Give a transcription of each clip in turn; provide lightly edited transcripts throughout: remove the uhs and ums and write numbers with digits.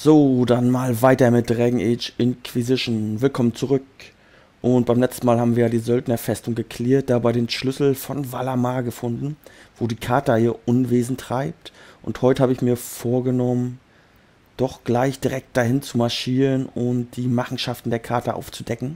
So, dann mal weiter mit Dragon Age Inquisition. Willkommen zurück. Und beim letzten Mal haben wir ja die Söldnerfestung gecleart, dabei den Schlüssel von Valamar gefunden, wo die Kater ihr Unwesen treibt. Und heute habe ich mir vorgenommen, doch gleich direkt dahin zu marschieren und die Machenschaften der Kater aufzudecken.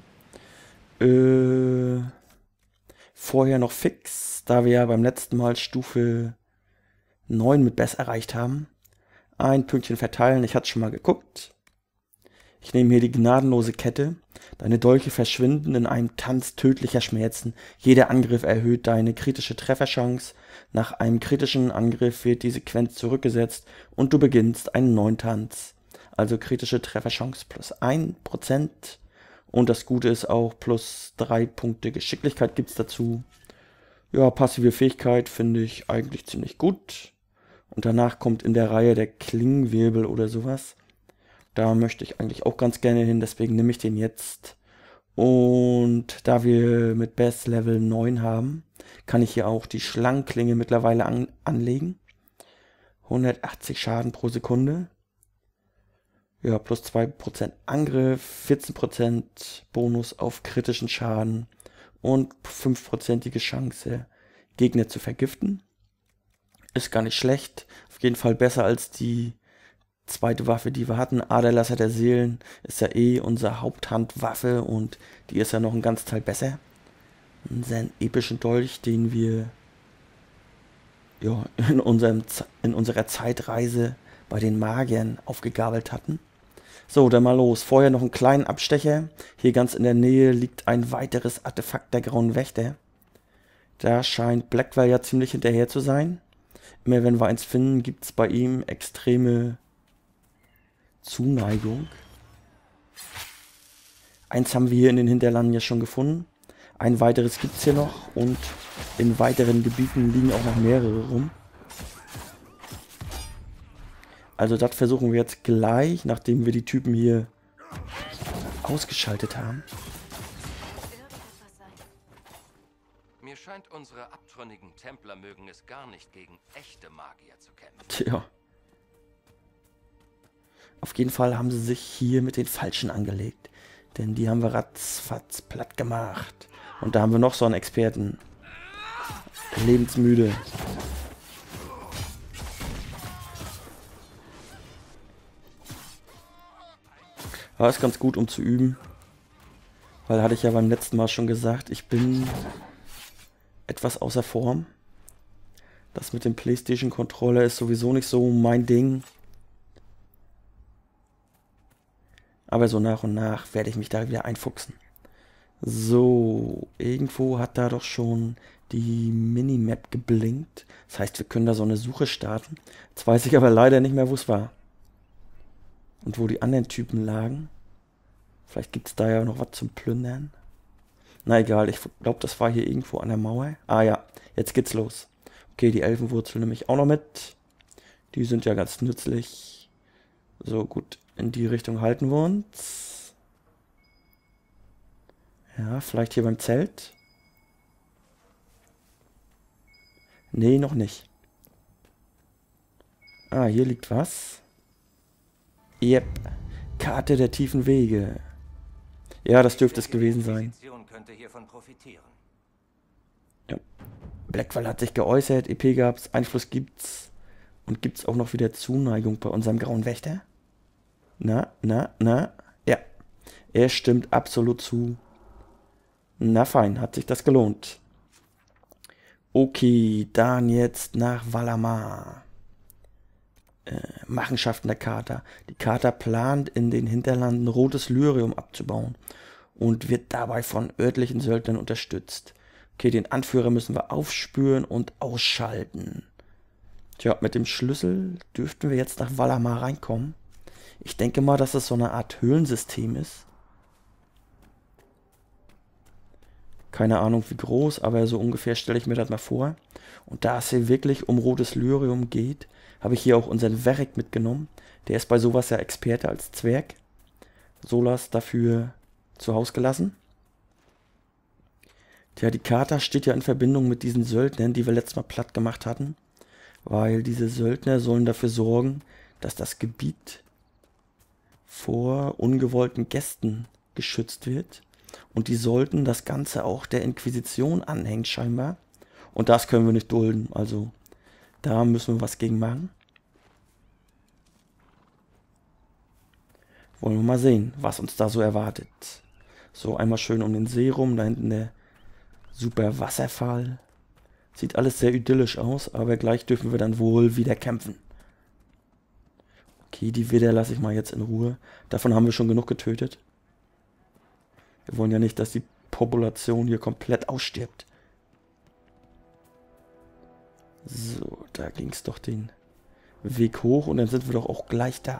Vorher noch fix, da wir ja beim letzten Mal Stufe 9 mit Bess erreicht haben. Ein Pünktchen verteilen, ich hatte schon mal geguckt. Ich nehme hier die gnadenlose Kette. Deine Dolche verschwinden in einem Tanz tödlicher Schmerzen. Jeder Angriff erhöht deine kritische Trefferchance. Nach einem kritischen Angriff wird die Sequenz zurückgesetzt und du beginnst einen neuen Tanz. Also kritische Trefferchance plus 1%. Und das Gute ist auch, plus 3 Punkte Geschicklichkeit gibt es dazu. Ja, passive Fähigkeit finde ich eigentlich ziemlich gut. Und danach kommt in der Reihe der Klingenwirbel oder sowas. Da möchte ich eigentlich auch ganz gerne hin, deswegen nehme ich den jetzt. Und da wir mit Bess Level 9 haben, kann ich hier auch die Schlangenklinge mittlerweile anlegen. 180 Schaden pro Sekunde. Ja, plus 2% Angriff, 14% Bonus auf kritischen Schaden und 5%ige Chance, Gegner zu vergiften. Ist gar nicht schlecht. Auf jeden Fall besser als die zweite Waffe, die wir hatten. Aderlasser der Seelen ist ja eh unsere Haupthandwaffe und die ist ja noch ein ganz Teil besser. Unseren epischen Dolch, den wir ja, in unserer Zeitreise bei den Magiern aufgegabelt hatten. So, dann mal los. Vorher noch einen kleinen Abstecher. Hier ganz in der Nähe liegt ein weiteres Artefakt der Grauen Wächter. Da scheint Blackwell ja ziemlich hinterher zu sein. Immer wenn wir eins finden, gibt es bei ihm extreme Zuneigung. Eins haben wir hier in den Hinterlanden ja schon gefunden. Ein weiteres gibt es hier noch und in weiteren Gebieten liegen auch noch mehrere rum. Also das versuchen wir jetzt gleich, nachdem wir die Typen hier ausgeschaltet haben. Mir scheint, unsere abtrünnigen Templer mögen es gar nicht, gegen echte Magier zu kämpfen. Tja. Auf jeden Fall haben sie sich hier mit den Falschen angelegt. Denn die haben wir ratzfatz platt gemacht. Und da haben wir noch so einen Experten. Lebensmüde. Aber ist ganz gut, um zu üben. Weil hatte ich ja beim letzten Mal schon gesagt, ich bin etwas außer Form. Das mit dem PlayStation-Controller ist sowieso nicht so mein Ding. Aber so nach und nach werde ich mich da wieder einfuchsen. So, irgendwo hat da doch schon die Minimap geblinkt. Das heißt, wir können da so eine Suche starten. Jetzt weiß ich aber leider nicht mehr, wo es war. Und wo die anderen Typen lagen. Vielleicht gibt es da ja noch was zum Plündern. Na egal, ich glaube, das war hier irgendwo an der Mauer. Ah ja, jetzt geht's los. Okay, die Elfenwurzel nehme ich auch noch mit. Die sind ja ganz nützlich. So, gut, in die Richtung halten wir uns. Ja, vielleicht hier beim Zelt. Nee, noch nicht. Ah, hier liegt was. Yep, Karte der tiefen Wege. Ja, das dürfte es gewesen sein. Könnte hiervon profitieren. Ja. Blackwell hat sich geäußert, EP gab's, Einfluss gibt's. Und gibt's auch noch wieder Zuneigung bei unserem Grauen Wächter? Na? Ja, er stimmt absolut zu. Na fein, hat sich das gelohnt. Okay, dann jetzt nach Valamar. Machenschaften der Kater. Die Kater plant in den Hinterlanden rotes Lyrium abzubauen und wird dabei von örtlichen Söldnern unterstützt. Okay, den Anführer müssen wir aufspüren und ausschalten. Tja, mit dem Schlüssel dürften wir jetzt nach Valamar reinkommen. Ich denke mal, dass es so eine Art Höhlensystem ist. Keine Ahnung wie groß, aber so ungefähr stelle ich mir das mal vor. Und da es hier wirklich um rotes Lyrium geht, habe ich hier auch unseren Verek mitgenommen. Der ist bei sowas ja Experte als Zwerg. Solas dafür zu Hause gelassen. Tja, die Kater steht ja in Verbindung mit diesen Söldnern, die wir letztes Mal platt gemacht hatten. Weil diese Söldner sollen dafür sorgen, dass das Gebiet vor ungewollten Gästen geschützt wird. Und die sollten das Ganze auch der Inquisition anhängen scheinbar. Und das können wir nicht dulden. Also da müssen wir was gegen machen. Wollen wir mal sehen, was uns da so erwartet. So, einmal schön um den See rum. Da hinten der super Wasserfall. Sieht alles sehr idyllisch aus, aber gleich dürfen wir dann wohl wieder kämpfen. Okay, die Widder lasse ich mal jetzt in Ruhe. Davon haben wir schon genug getötet. Wir wollen ja nicht, dass die Population hier komplett ausstirbt. So, da ging es doch den Weg hoch und dann sind wir doch auch gleich da.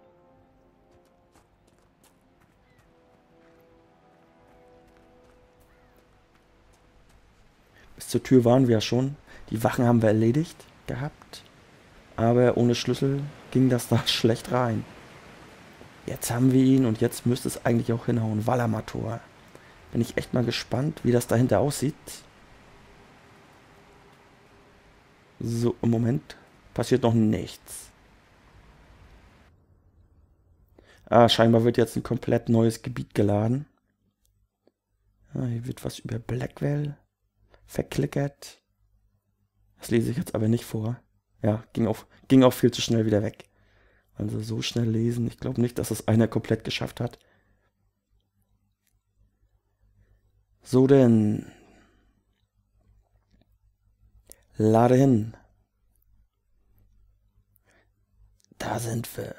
Bis zur Tür waren wir ja schon. Die Wachen haben wir erledigt gehabt. Aber ohne Schlüssel ging das da schlecht rein. Jetzt haben wir ihn und jetzt müsste es eigentlich auch hinhauen. Valamator. Bin ich echt mal gespannt, wie das dahinter aussieht. So, im Moment passiert noch nichts. Ah, scheinbar wird jetzt ein komplett neues Gebiet geladen. Ah, hier wird was über Blackwell verklickert. Das lese ich jetzt aber nicht vor. Ja, ging auch viel zu schnell wieder weg. Also so schnell lesen. Ich glaube nicht, dass es einer komplett geschafft hat. So denn. Lade hin. Da sind wir.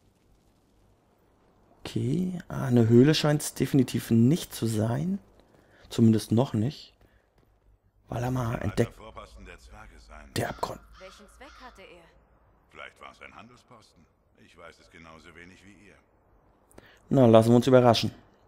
Okay. Ah, eine Höhle scheint es definitiv nicht zu sein. Zumindest noch nicht. Valama entdeckt. Der Abgrund. Welchen Zweck hatte er? Vielleicht war es ein Handelsposten. Ich weiß es genauso wenig wie ihr. Na, lassen wir uns überraschen.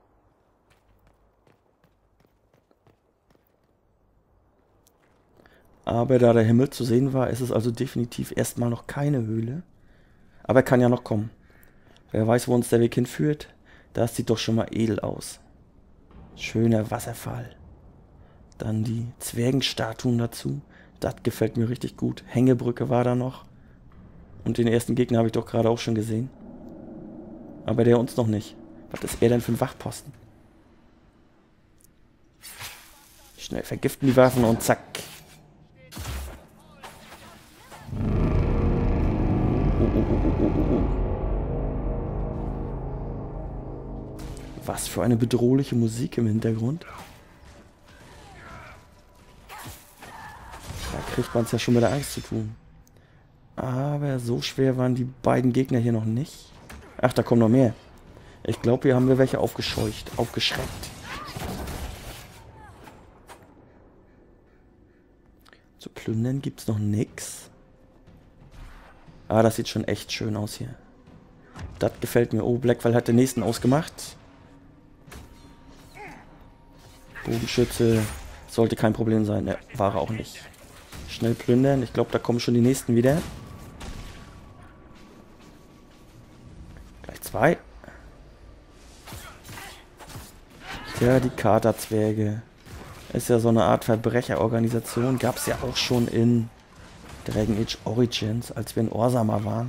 Aber da der Himmel zu sehen war, ist es also definitiv erstmal noch keine Höhle. Aber er kann ja noch kommen. Wer weiß, wo uns der Weg hinführt. Das sieht doch schon mal edel aus. Schöner Wasserfall. Dann die Zwergenstatuen dazu. Das gefällt mir richtig gut. Hängebrücke war da noch. Und den ersten Gegner habe ich doch gerade auch schon gesehen. Aber der uns noch nicht. Was ist er denn für ein Wachposten? Schnell vergiften die Waffen und zack. Was für eine bedrohliche Musik im Hintergrund. Da kriegt man es ja schon mit der Angst zu tun. Aber so schwer waren die beiden Gegner hier noch nicht. Ach, da kommen noch mehr. Ich glaube, hier haben wir welche aufgescheucht, aufgeschreckt. Zu plündern gibt es noch nichts. Ah, das sieht schon echt schön aus hier. Das gefällt mir. Oh, Blackwell hat den nächsten ausgemacht. Bogenschütze sollte kein Problem sein. Ne, war er auch nicht. Schnell plündern. Ich glaube, da kommen schon die nächsten wieder. Gleich zwei. Ja, die Katerzwerge. Ist ja so eine Art Verbrecherorganisation. Gab es ja auch schon in Dragon Age Origins, als wir in Orzammar waren.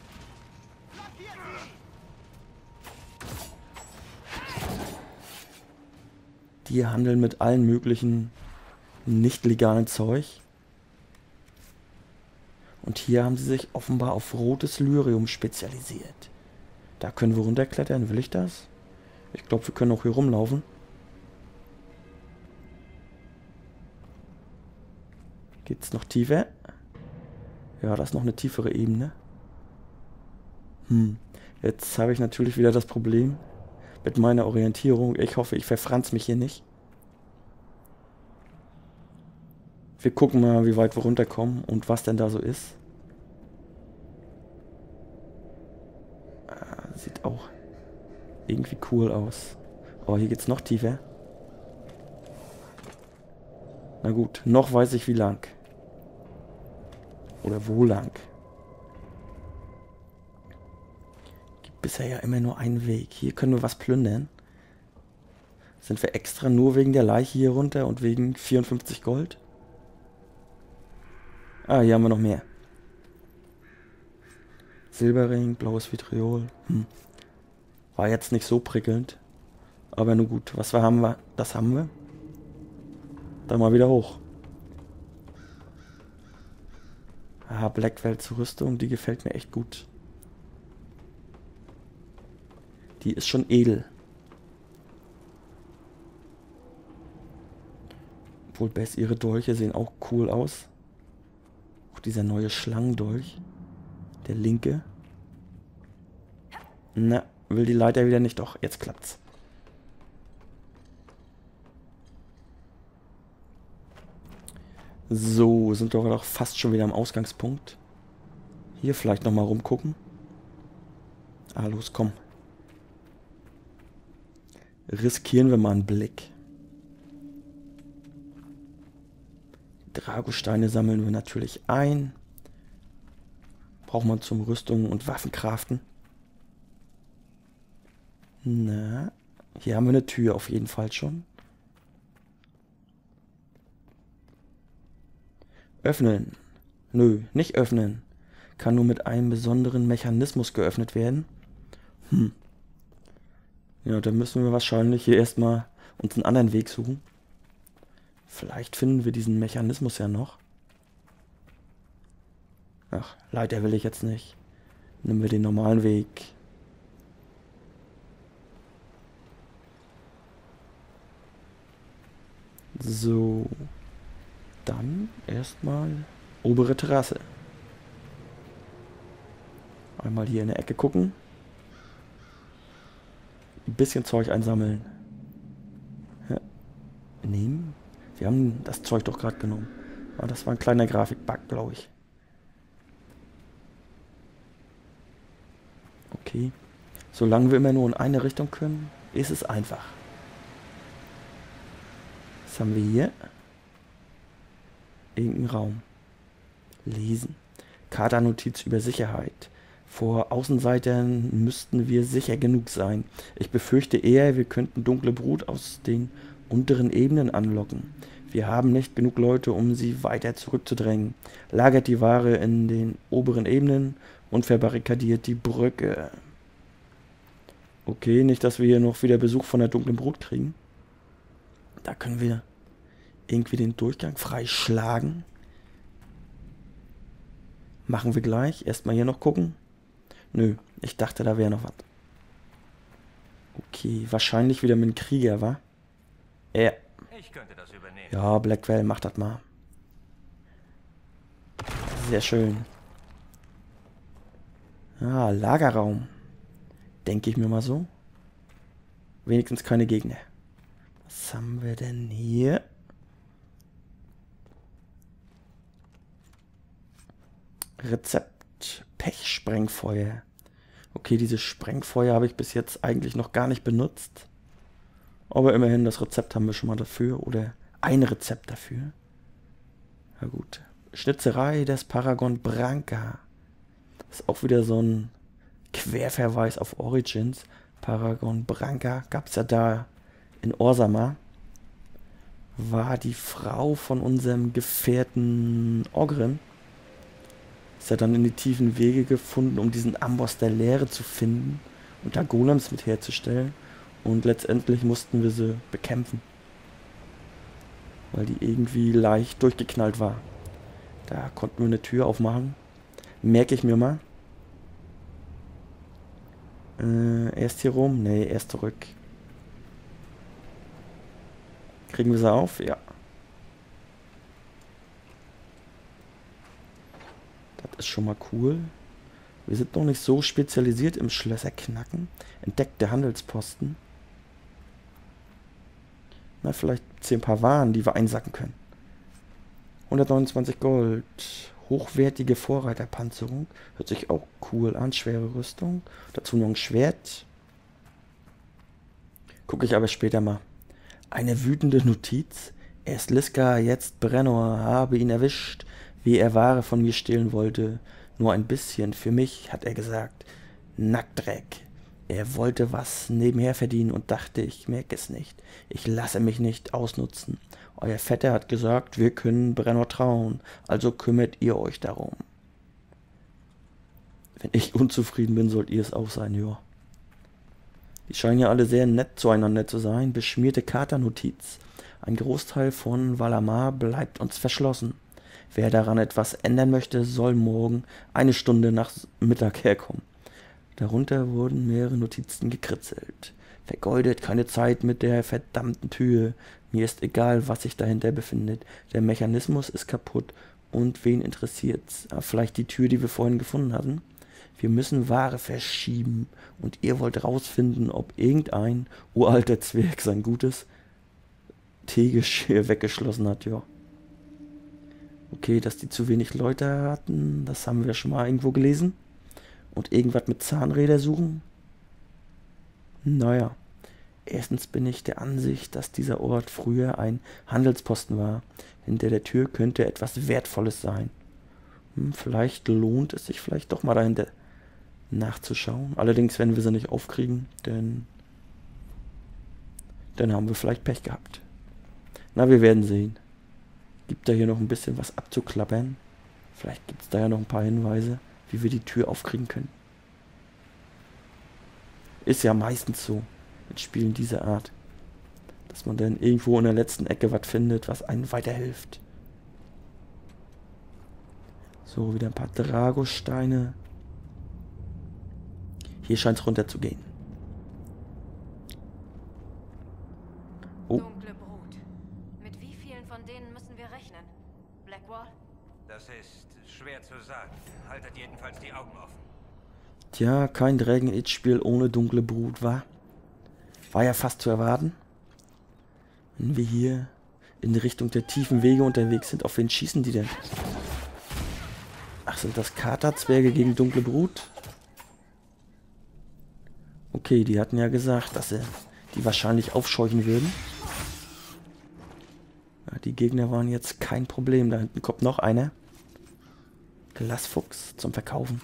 Die handeln mit allen möglichen nicht legalen Zeug. Und hier haben sie sich offenbar auf rotes Lyrium spezialisiert. Da können wir runterklettern. Will ich das? Ich glaube, wir können auch hier rumlaufen. Geht's noch tiefer? Ja, das ist noch eine tiefere Ebene. Jetzt habe ich natürlich wieder das Problem mit meiner Orientierung. Ich hoffe, ich verfranz mich hier nicht. Wir gucken mal, wie weit wir runterkommen und was denn da so ist. Sieht auch irgendwie cool aus. Aber hier geht's noch tiefer. Na gut, noch weiß ich wie lang. Oder wo lang. Gibt bisher ja immer nur einen Weg. Hier können wir was plündern. Sind wir extra nur wegen der Leiche hier runter und wegen 54 Gold? Ah, hier haben wir noch mehr. Silberring, blaues Vitriol. War jetzt nicht so prickelnd. Aber nur gut. Was haben wir? Das haben wir. Dann mal wieder hoch. Ah, Blackwell zur Rüstung. Die gefällt mir echt gut. Die ist schon edel. Obwohl Bess, ihre Dolche sehen auch cool aus. Auch dieser neue Schlangendolch. Der linke. Na, will die Leiter wieder nicht. Doch, jetzt klappt's. So, sind wir doch fast schon wieder am Ausgangspunkt. Hier vielleicht nochmal rumgucken. Ah, los, komm. Riskieren wir mal einen Blick. Dragosteine sammeln wir natürlich ein. Braucht man zum Rüstungen und Waffencraften. Na, hier haben wir eine Tür auf jeden Fall schon. Öffnen. Nö, nicht öffnen. Kann nur mit einem besonderen Mechanismus geöffnet werden. Ja, dann müssen wir wahrscheinlich hier erstmal uns einen anderen Weg suchen. Vielleicht finden wir diesen Mechanismus ja noch. Ach, Leiter will ich jetzt nicht. Nehmen wir den normalen Weg. So. Dann erstmal obere Terrasse. Einmal hier in der Ecke gucken. Ein bisschen Zeug einsammeln. Ja. Nehmen. Wir haben das Zeug doch gerade genommen. Aber das war ein kleiner Grafikbug, glaube ich. Okay. Solange wir immer nur in eine Richtung können, ist es einfach. Was haben wir hier? Irgendein Raum. Lesen. Kadernotiz über Sicherheit. Vor Außenseitern müssten wir sicher genug sein. Ich befürchte eher, wir könnten dunkle Brut aus den unteren Ebenen anlocken. Wir haben nicht genug Leute, um sie weiter zurückzudrängen. Lagert die Ware in den oberen Ebenen und verbarrikadiert die Brücke. Okay, nicht, dass wir hier noch wieder Besuch von der dunklen Brut kriegen. Da können wir irgendwie den Durchgang freischlagen. Machen wir gleich. Erstmal hier noch gucken. Nö, ich dachte, da wäre noch was. Okay, wahrscheinlich wieder mit dem Krieger, wa? Ja. Ich könnte das übernehmen. Ja, Blackwell, mach das mal. Sehr schön. Ah, Lagerraum. Denke ich mir mal so. Wenigstens keine Gegner. Was haben wir denn hier? Rezept. Pechsprengfeuer. Okay, dieses Sprengfeuer habe ich bis jetzt eigentlich noch gar nicht benutzt. Aber immerhin, das Rezept haben wir schon mal dafür. Oder ein Rezept dafür. Na gut. Schnitzerei des Paragon Branca. Das ist auch wieder so ein Querverweis auf Origins. Paragon Branca gab es ja da in Orzammar. War die Frau von unserem Gefährten Oghren. Ist ja dann in die tiefen Wege gefunden, um diesen Amboss der Leere zu finden und da Golems mit herzustellen. Und letztendlich mussten wir sie bekämpfen. Weil die irgendwie leicht durchgeknallt war. Da konnten wir eine Tür aufmachen. Merke ich mir mal. Erst hier rum? Nee, erst zurück. Kriegen wir sie auf? Ja. Das ist schon mal cool. Wir sind noch nicht so spezialisiert im Schlösserknacken. Entdeckte Handelsposten. Na, vielleicht gibt es hier ein paar Waren, die wir einsacken können. 129 Gold. Hochwertige Vorreiterpanzerung. Hört sich auch cool an. Schwere Rüstung. Dazu noch ein Schwert. Gucke ich aber später mal. Eine wütende Notiz. Erst Liska, jetzt Brennor. Habe ihn erwischt, wie er Ware von mir stehlen wollte. Nur ein bisschen. Für mich, hat er gesagt. Nacktdreck. Er wollte was nebenher verdienen und dachte, ich merke es nicht. Ich lasse mich nicht ausnutzen. Euer Vetter hat gesagt, wir können Brennor trauen, also kümmert ihr euch darum. Wenn ich unzufrieden bin, sollt ihr es auch sein, ja. Die scheinen ja alle sehr nett zueinander zu sein. Beschmierte Katernotiz. Ein Großteil von Valamar bleibt uns verschlossen. Wer daran etwas ändern möchte, soll morgen 1 Stunde nach Mittag herkommen. Darunter wurden mehrere Notizen gekritzelt. Vergeudet keine Zeit mit der verdammten Tür. Mir ist egal, was sich dahinter befindet. Der Mechanismus ist kaputt. Und wen interessiert's? Vielleicht die Tür, die wir vorhin gefunden hatten? Wir müssen Ware verschieben. Und ihr wollt rausfinden, ob irgendein uralter Zwerg sein gutes Teegeschirr weggeschlossen hat, ja. Okay, dass die zu wenig Leute hatten, das haben wir schon mal irgendwo gelesen. Und irgendwas mit Zahnräder suchen? Naja, erstens bin ich der Ansicht, dass dieser Ort früher ein Handelsposten war. Hinter der Tür könnte etwas Wertvolles sein. Vielleicht lohnt es sich vielleicht doch mal dahinter nachzuschauen. Allerdings, wenn wir sie nicht aufkriegen, dann haben wir vielleicht Pech gehabt. Na, wir werden sehen. Gibt da hier noch ein bisschen was abzuklappern? Vielleicht gibt es da ja noch ein paar Hinweise, wie wir die Tür aufkriegen können. Ist ja meistens so mit Spielen dieser Art, dass man dann irgendwo in der letzten Ecke was findet, was einem weiterhilft. So, wieder ein paar Dragosteine. Hier scheint es runter zu gehen. Oh. Dunkle Brut. Mit wie vielen von denen müssen wir rechnen? Blackwall? Das ist schwer zu sagen. Haltet jedenfalls die Augen offen. Tja, kein Dragon Age Spiel ohne dunkle Brut, war ja fast zu erwarten. Wenn wir hier in Richtung der tiefen Wege unterwegs sind, auf wen schießen die denn? Ach, sind das Katerzwerge gegen dunkle Brut? Okay, die hatten ja gesagt, dass sie die wahrscheinlich aufscheuchen würden. Ja, die Gegner waren jetzt kein Problem. Da hinten kommt noch einer. Glasfuchs zum Verkaufen.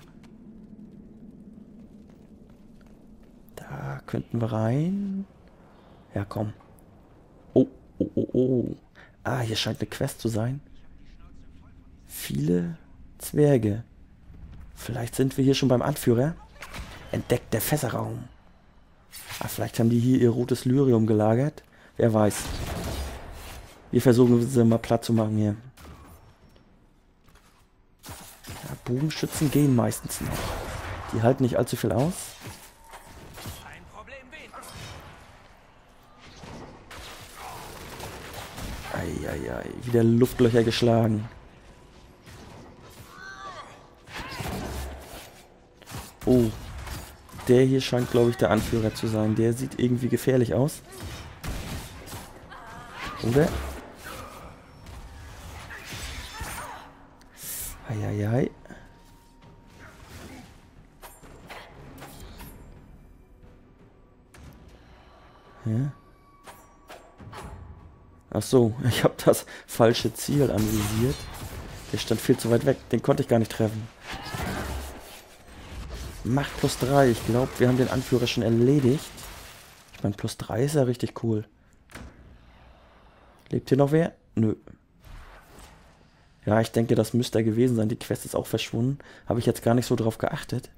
Da könnten wir rein. Ja, komm. Oh, oh, oh, oh. Ah, hier scheint eine Quest zu sein. Viele Zwerge. Vielleicht sind wir hier schon beim Anführer. Entdeckt der Fässerraum. Ah, vielleicht haben die hier ihr rotes Lyrium gelagert. Wer weiß. Wir versuchen sie mal platt zu machen hier. Ja, Bogenschützen gehen meistens noch. Die halten nicht allzu viel aus. Ein Problem weniger. Eieiei, wieder Luftlöcher geschlagen. Oh, der hier scheint, glaube ich, der Anführer zu sein. Der sieht irgendwie gefährlich aus. Oder? Eieiei. Ja. Ach so, ich habe das falsche Ziel anvisiert. Der stand viel zu weit weg. Den konnte ich gar nicht treffen. Macht +3. Ich glaube, wir haben den Anführer schon erledigt. Ich meine, +3 ist ja richtig cool. Lebt hier noch wer? Nö. Ja, ich denke, das müsste er gewesen sein. Die Quest ist auch verschwunden. Habe ich jetzt gar nicht so drauf geachtet.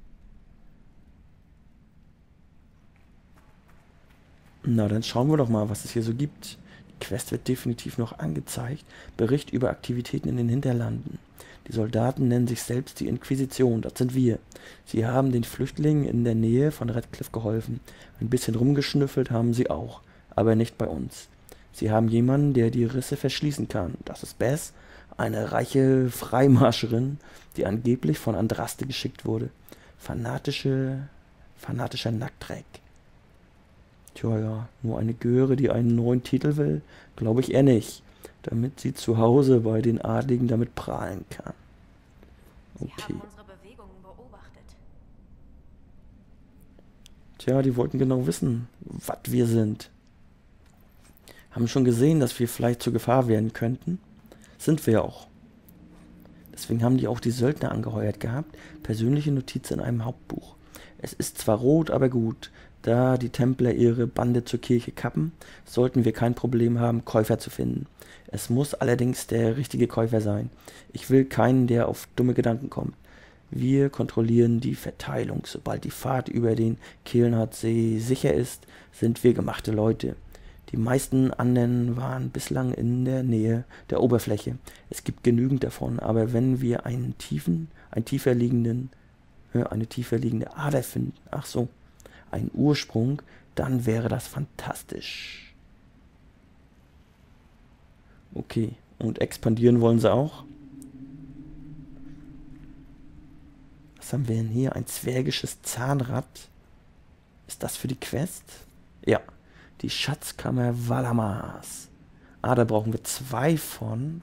Na, dann schauen wir doch mal, was es hier so gibt. Die Quest wird definitiv noch angezeigt. Bericht über Aktivitäten in den Hinterlanden. Die Soldaten nennen sich selbst die Inquisition, das sind wir. Sie haben den Flüchtlingen in der Nähe von Redcliffe geholfen. Ein bisschen rumgeschnüffelt haben sie auch, aber nicht bei uns. Sie haben jemanden, der die Risse verschließen kann. Das ist Bess, eine reiche Freimarscherin, die angeblich von Andraste geschickt wurde. Fanatischer Nacktdreck. Tja, ja, nur eine Göre, die einen neuen Titel will? Glaube ich eher nicht. Damit sie zu Hause bei den Adligen damit prahlen kann. Okay. Sie haben unsere Bewegungen beobachtet. Tja, die wollten genau wissen, was wir sind. Haben schon gesehen, dass wir vielleicht zur Gefahr werden könnten. Sind wir ja auch. Deswegen haben die auch die Söldner angeheuert gehabt. Persönliche Notiz in einem Hauptbuch. Es ist zwar rot, aber gut. Da die Templer ihre Bande zur Kirche kappen, sollten wir kein Problem haben, Käufer zu finden. Es muss allerdings der richtige Käufer sein. Ich will keinen, der auf dumme Gedanken kommt. Wir kontrollieren die Verteilung. Sobald die Fahrt über den Kehlnardsee sicher ist, sind wir gemachte Leute. Die meisten anderen waren bislang in der Nähe der Oberfläche. Es gibt genügend davon, aber wenn wir eine tiefer liegende Ader finden, ach so, einen Ursprung, dann wäre das fantastisch. Okay, und expandieren wollen sie auch. Was haben wir denn hier? Ein zwergisches Zahnrad. Ist das für die Quest? Ja. Die Schatzkammer Valamas. Ah, da brauchen wir 2 von.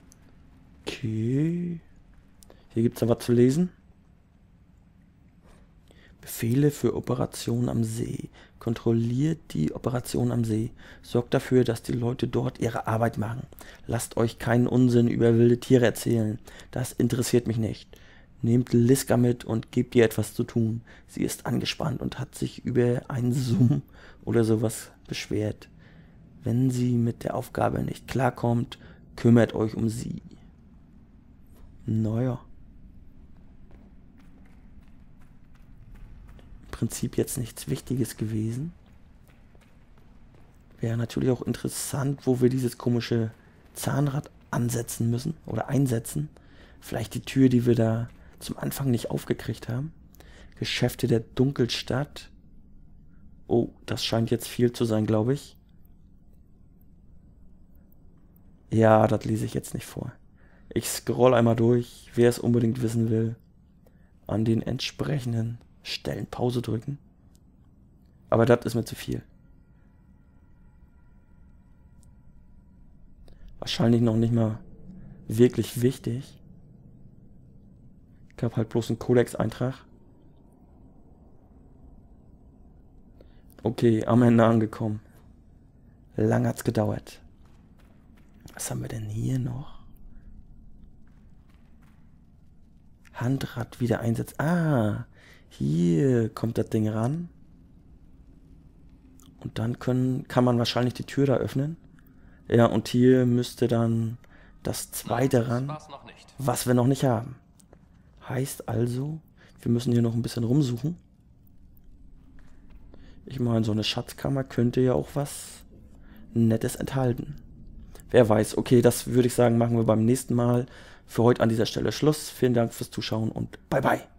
Okay. Hier gibt es aber zu lesen. Befehle für Operationen am See. Kontrolliert die Operation am See. Sorgt dafür, dass die Leute dort ihre Arbeit machen. Lasst euch keinen Unsinn über wilde Tiere erzählen. Das interessiert mich nicht. Nehmt Liska mit und gebt ihr etwas zu tun. Sie ist angespannt und hat sich über einen Zoom oder sowas beschwert. Wenn sie mit der Aufgabe nicht klarkommt, kümmert euch um sie. Naja. Im Prinzip jetzt nichts Wichtiges gewesen. Wäre natürlich auch interessant, wo wir dieses komische Zahnrad ansetzen müssen oder einsetzen. Vielleicht die Tür, die wir da zum Anfang nicht aufgekriegt haben. Geschäfte der Dunkelstadt. Oh, das scheint jetzt viel zu sein, glaube ich. Ja, das lese ich jetzt nicht vor. Ich scroll einmal durch, wer es unbedingt wissen will. An den entsprechenden Stellen Pause drücken. Aber das ist mir zu viel. Wahrscheinlich noch nicht mal wirklich wichtig. Ich habe halt bloß einen Codex-Eintrag. Okay, am Ende angekommen. Lang hat's gedauert. Was haben wir denn hier noch? Handrad wieder einsetzen. Ah, hier kommt das Ding ran. Und dann kann man wahrscheinlich die Tür da öffnen. Ja, und hier müsste dann das zweite ran, was wir noch nicht haben. Heißt also, wir müssen hier noch ein bisschen rumsuchen. Ich meine, so eine Schatzkammer könnte ja auch was Nettes enthalten. Wer weiß. Okay, das würde ich sagen, machen wir beim nächsten Mal. Für heute an dieser Stelle Schluss. Vielen Dank fürs Zuschauen und bye bye.